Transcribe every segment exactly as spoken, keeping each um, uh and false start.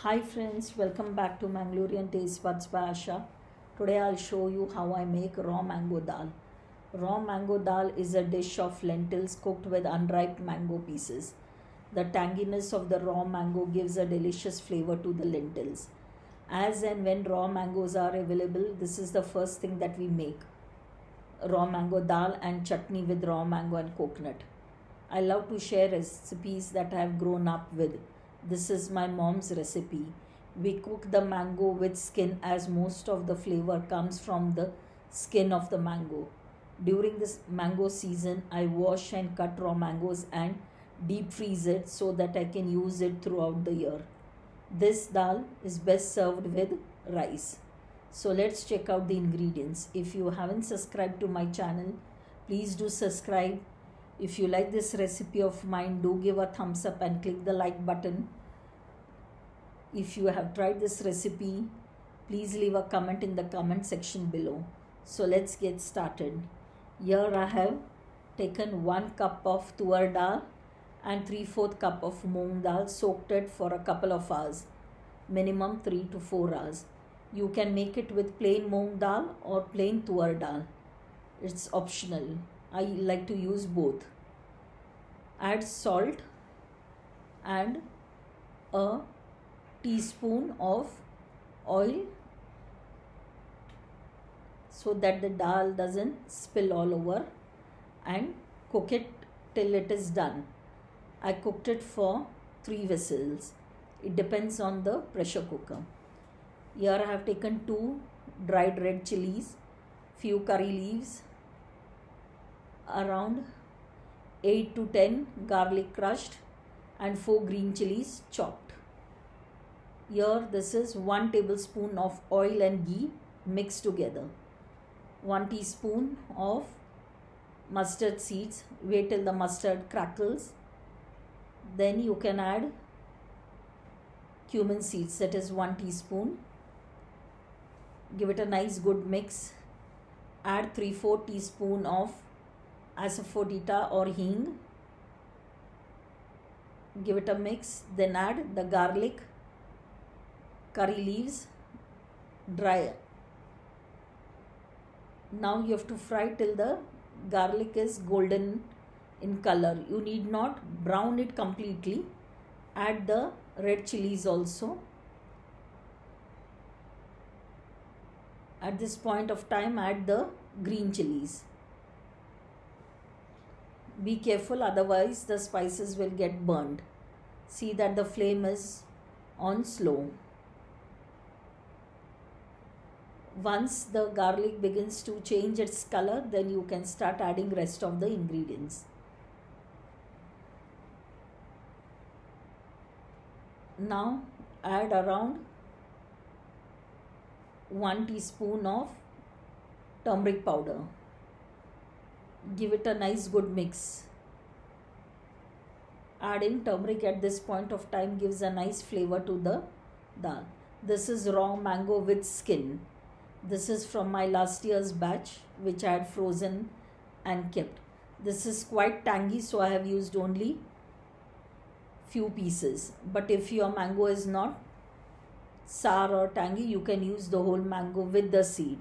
Hi friends, welcome back to Mangalorean Taste Buds by Asha. Today I'll show you how I make raw mango dal. Raw mango dal is a dish of lentils cooked with unripe mango pieces. The tanginess of the raw mango gives a delicious flavor to the lentils. As and when raw mangoes are available, this is the first thing that we make. Raw mango dal and chutney with raw mango and coconut. I love to share recipes that I have grown up with. This is my mom's recipe. We cook the mango with skin as most of the flavor comes from the skin of the mango. During this mango season, I wash and cut raw mangoes and deep freeze it so that I can use it throughout the year. This dal is best served with rice. So let's check out the ingredients. If you haven't subscribed to my channel, please do subscribe. If you like this recipe of mine, do give a thumbs up and click the like button. If you have tried this recipe, please leave a comment in the comment section below. So let's get started. Here I have taken one cup of tuar dal and three fourth cup of moong dal, soaked it for a couple of hours, minimum three to four hours. You can make it with plain moong dal or plain tuar dal. It's optional. I like to use both. Add salt and a teaspoon of oil so that the dal doesn't spill all over, and cook it till it is done. I cooked it for three whistles. It depends on the pressure cooker. Here I have taken two dried red chilies, few curry leaves, around eight to ten garlic crushed, and four green chilies chopped. Here this is one tablespoon of oil and ghee mixed together. one teaspoon of mustard seeds. Wait till the mustard crackles. Then you can add cumin seeds, that is one teaspoon. Give it a nice good mix. Add three to four teaspoon of asafoetida or hing. Give it a mix. Then add the garlic, curry leaves, dry. Now you have to fry till the garlic is golden in color. You need not brown it completely. Add the red chilies also. At this point of time, add the green chilies. Be careful, otherwise the spices will get burned. See that the flame is on slow. Once the garlic begins to change its color, then you can start adding rest of the ingredients. Now add around one teaspoon of turmeric powder. Give it a nice good mix. Adding turmeric at this point of time gives a nice flavor to the dal. This is raw mango with skin. This is from my last year's batch, which I had frozen and kept. This is quite tangy, so I have used only few pieces. But if your mango is not sour or tangy, you can use the whole mango with the seed.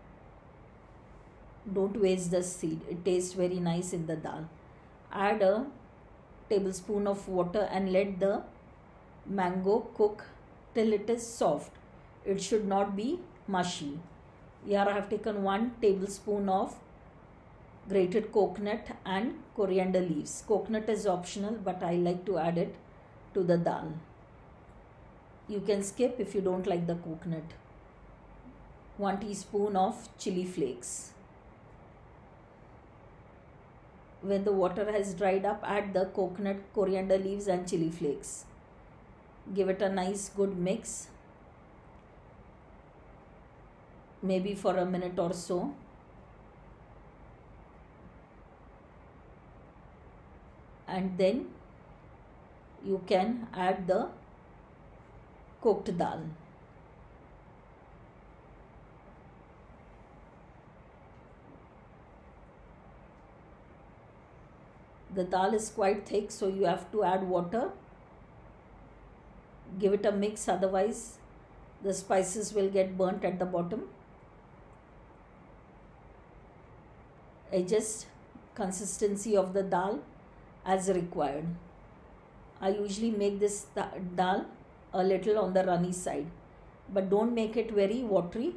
Don't waste the seed. It tastes very nice in the dal. Add a tablespoon of water and let the mango cook till it is soft. It should not be mushy. Here I have taken one tablespoon of grated coconut and coriander leaves. Coconut is optional, but I like to add it to the dal. You can skip if you don't like the coconut. one teaspoon of chili flakes. When the water has dried up, add the coconut, coriander leaves and chili flakes. Give it a nice good mix, maybe for a minute or so. And then you can add the cooked dal. The dal is quite thick, so you have to add water. give it a mix, otherwise the spices will get burnt at the bottom. Adjust consistency of the dal as required. I usually make this dal a little on the runny side, but don't make it very watery.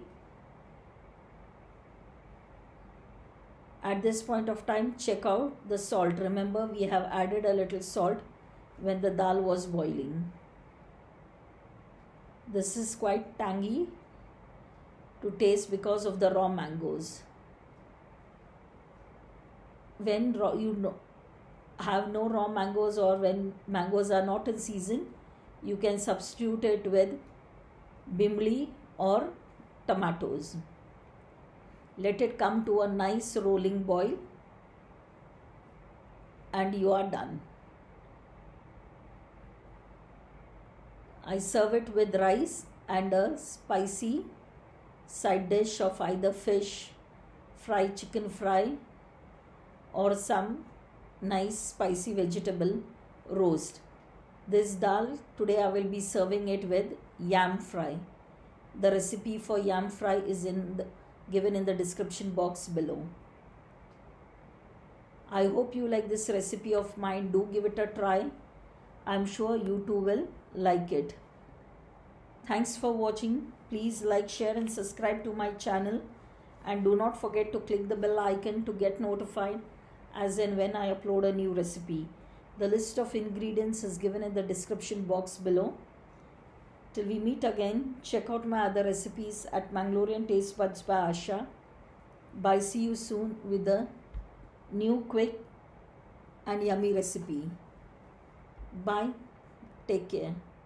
At this point of time, check out the salt. Remember, we have added a little salt when the dal was boiling. This is quite tangy to taste because of the raw mangoes. When raw, you know, have no raw mangoes, or when mangoes are not in season, you can substitute it with bimli or tomatoes. Let it come to a nice rolling boil and you are done. I serve it with rice and a spicy side dish of either fish, fried chicken fry, or some nice spicy vegetable roast. This dal, today I will be serving it with yam fry. The recipe for yam fry is in the, given in the description box below. I hope you like this recipe of mine. Do give it a try. I'm sure you too will like it. Thanks for watching. Please like, share and subscribe to my channel, and do not forget to click the bell icon to get notified as and when I upload a new recipe. The list of ingredients is given in the description box below. Till we meet again, check out my other recipes at Mangalorean Taste Buds by Asha. Bye, see you soon with a new quick and yummy recipe. Bye, take care.